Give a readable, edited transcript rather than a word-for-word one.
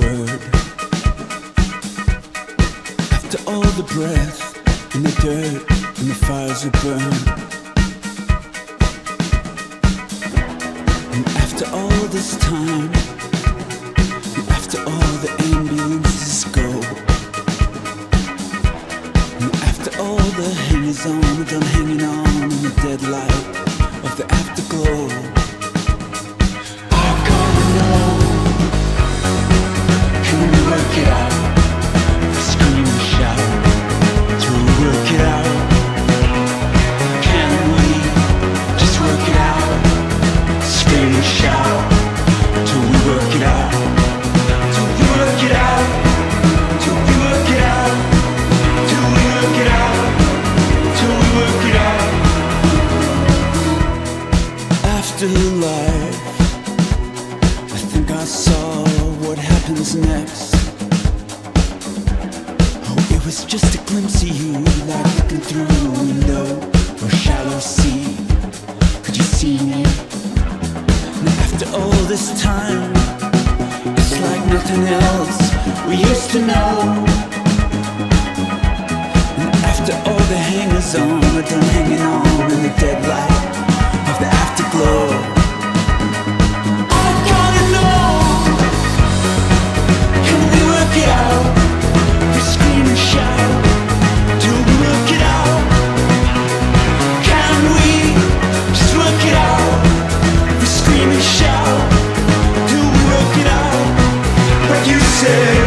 word. After all the breath and the dirt and the fires we burn, and after all this time, and after all the ambulances go, and after all the hangers-on done hanging on in the dead light of the afterglow, I gotta know, can we work it out? Scream and shout till we work it out. Can we just work it out? Scream and shout till we work it out. Till we work it out. Till we work it out. Till we work it out. Till we work it out. Afterlife, I think I saw what happens next. Oh, it was just a glimpse of you, like looking through a window or a shallow sea. Could you see me? And after all this time, it's like nothing else we used to know. And after all the hangers-on are done hanging on in the dead light of the afterglow, I gotta know, can we work it out? We scream and shout till we work it out. Can we just work it out? We scream and shout till we work it out. But you say